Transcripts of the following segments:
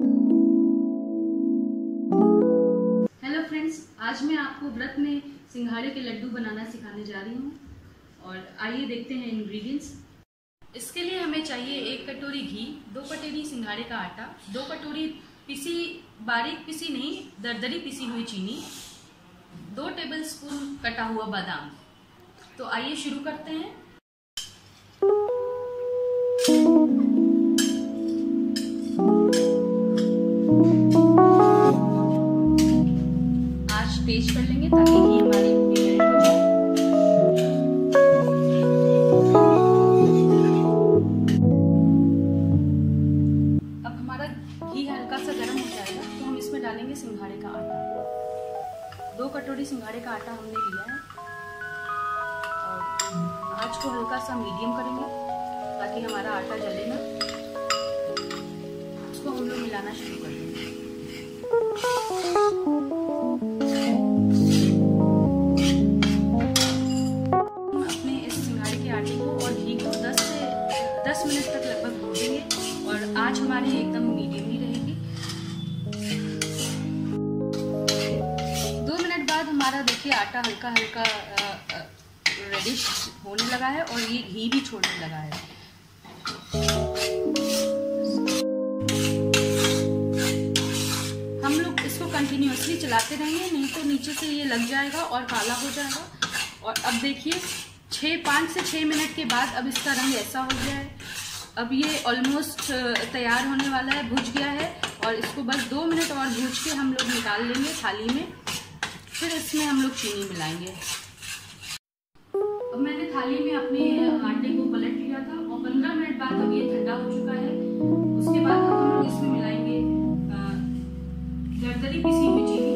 Hello friends, आज मैं आपको व्रत में सिंघाड़े के लड्डू बनाना सिखाने जा रही हूँ। और आइए देखते हैं इंग्रेडिएंट्स। इसके लिए हमें चाहिए 1 कटोरी घी, 2 कटोरी सिंघाड़े का आटा, 2 कटोरी बारीक पिसी नहीं दरदरी पिसी हुई चीनी, 2 टेबलस्पून कटा हुआ बादाम। तो आइए शुरू करते हैं। आज तेज कर लेंगे ताकि घी हमारी मेल्ट हो जाए। अब हमारा घी हल्का सा गर्म हो जाएगा तो हम इसमें डालेंगे सिंघाड़े का आटा। 2 कटोरी सिंघाड़े का आटा हमने लिया है और आँच को हल्का सा मीडियम करेंगे ताकि हमारा आटा जले ना। इसको हम लोग मिलाना शुरू कर देंगे। अपने इस सिंघाड़े के आटे को और घी को 10 मिनट तक लगभग भूनेंगे और आँच हमारी एकदम मीडियम ही रहेगी। 2 मिनट बाद हमारा देखिए आटा हल्का हल्का रेडिश होने लगा है और ये घी भी छोड़ने लगा है। हम लोग इसको कंटिन्यूअसली चलाते रहेंगे, नहीं तो नीचे से ये लग जाएगा और काला हो जाएगा। और अब देखिए 5 से 6 मिनट के बाद अब इसका रंग ऐसा हो गया है। अब ये ऑलमोस्ट तैयार होने वाला है, भुज गया है। और इसको बस 2 मिनट और भूज के हम लोग निकाल लेंगे थाली में। फिर इसमें हम लोग चीनी मिलाएंगे। अब मैंने थाली में अपने आटे को पलट लिया था और 15 मिनट बाद अब ये ठंडा हो चुका है। उसके बाद हम लोग इसमें मिलाएंगे दरदरी पिसी हुई चीनी।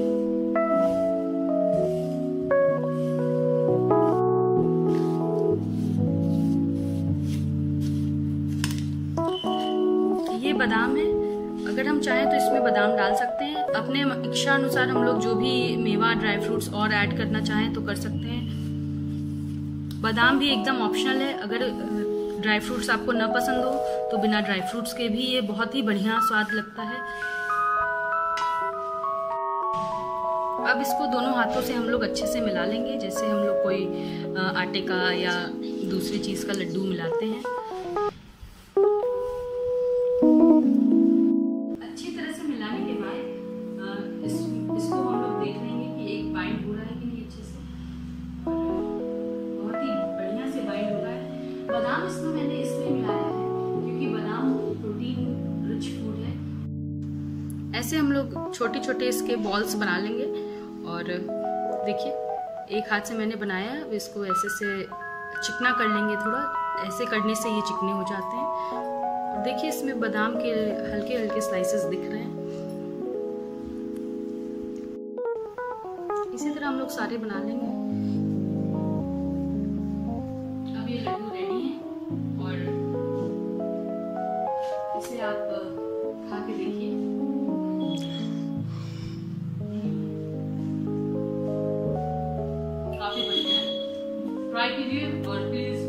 ये बादाम है, अगर हम चाहें तो इसमें बादाम डाल सकते हैं। अपने इच्छा अनुसार हम लोग जो भी मेवा ड्राई फ्रूट्स और ऐड करना चाहें तो कर सकते हैं। बादाम भी एकदम ऑप्शनल है। अगर ड्राई फ्रूट्स आपको न पसंद हो तो बिना ड्राई फ्रूट्स के भी ये बहुत ही बढ़िया स्वाद लगता है। अब इसको दोनों हाथों से हम लोग अच्छे से मिला लेंगे, जैसे हम लोग कोई आटे का या दूसरी चीज़ का लड्डू मिलाते हैं। अच्छी तरह से मिलाने के बाद इसको हम लोग देख लेंगे कि एक बाइंड हो रहा है कि नहीं अच्छे से। बहुत ही बढ़िया से बाइंड हो रहा है। बादाम इसमें मैंने इसलिए मिलाया है क्योंकि बादाम प्रोटीन रिच फूड है। ऐसे हम लोग छोटे छोटे इसके बॉल्स बना लेंगे। और देखिए एक हाथ से मैंने बनाया, इसको ऐसे से चिकना कर लेंगे। थोड़ा ऐसे करने से ये चिकने हो जाते हैं। और देखिए इसमें बादाम के हल्के हल्के स्लाइसेस दिख रहे हैं। इसी तरह हम लोग सारे बना लेंगे। अब ये लड्डू रेडी है और इसे आप खा के देखिए। काफी बढ़िया है, ट्राई कीजिए और प्लीज